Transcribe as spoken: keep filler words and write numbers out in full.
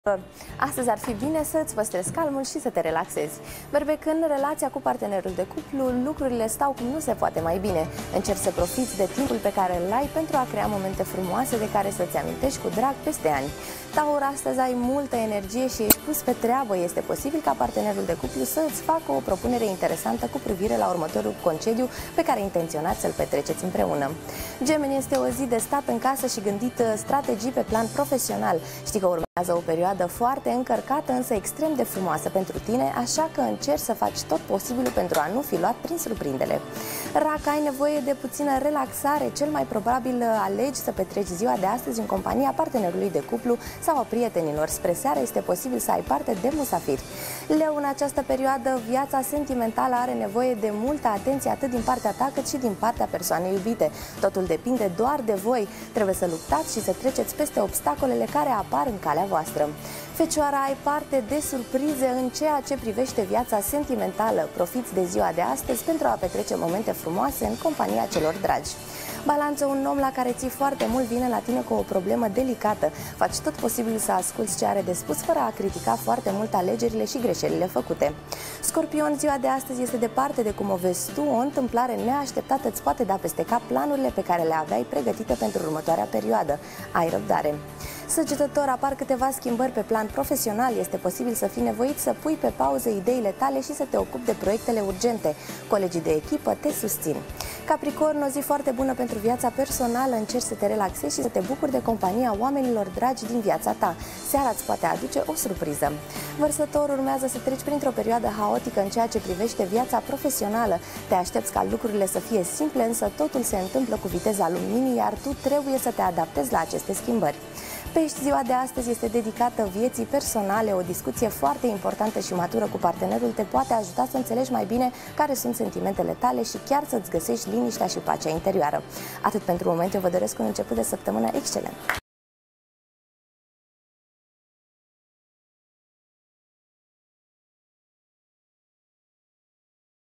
Astăzi ar fi bine să-ți păstrezi calmul și să te relaxezi. Berbecând relația cu partenerul de cuplu, lucrurile stau cum nu se poate mai bine. Încerci să profiți de timpul pe care îl ai pentru a crea momente frumoase de care să-ți amintești cu drag peste ani. Taur, astăzi ai multă energie și ești pus pe treabă. Este posibil ca partenerul de cuplu să îți facă o propunere interesantă cu privire la următorul concediu pe care intenționați să-l petreceți împreună. Gemeni, este o zi de stat în casă și gândit strategii pe plan profesional. Știi că urmează o perioadă foarte încărcată, însă extrem de frumoasă pentru tine, așa că încerci să faci tot posibilul pentru a nu fi luat prin surprindere. Rac, ai nevoie de puțină relaxare, cel mai probabil alegi să petreci ziua de astăzi în compania partenerului de cuplu sau a prietenilor. Spre seară este posibil să ai parte de musafiri. Leu, în această perioadă, viața sentimentală are nevoie de multă atenție atât din partea ta cât și din partea persoanei iubite. Totul depinde doar de voi. Trebuie să luptați și să treceți peste obstacolele care apar în calea voastră. Fecioara, ai parte de surprize în ceea ce privește viața sentimentală. Profiți de ziua de astăzi pentru a petrece momente frumoase în compania celor dragi. Balanță, un om la care ții foarte mult vine la tine cu o problemă delicată. Faci tot posibilul să asculți ce are de spus fără a critica foarte mult alegerile și greșelile făcute. Scorpion, ziua de astăzi este departe de cum o vezi tu. O întâmplare neașteptată îți poate da peste cap planurile pe care le aveai pregătite pentru următoarea perioadă. Ai răbdare. Săgetător, apar câteva schimbări pe plan profesional. Este posibil să fii nevoit să pui pe pauză ideile tale și să te ocupi de proiectele urgente. Colegii de echipă te susțin. Capricorn, o zi foarte bună pentru viața personală. Încerci să te relaxezi și să te bucuri de compania oamenilor dragi din viața ta. Seara îți poate aduce o surpriză. Vărsător, urmează să treci printr-o perioadă haotică în ceea ce privește viața profesională. Te aștepți ca lucrurile să fie simple, însă totul se întâmplă cu viteza luminii, iar tu trebuie să te adaptezi la aceste schimbări. Pești, ziua de astăzi este dedicată vieții personale. O discuție foarte importantă și matură cu partenerul te poate ajuta să înțelegi mai bine care sunt sentimentele tale și chiar să-ți găsești liniștea și pacea interioară. Atât pentru moment, eu vă doresc un început de săptămână excelent!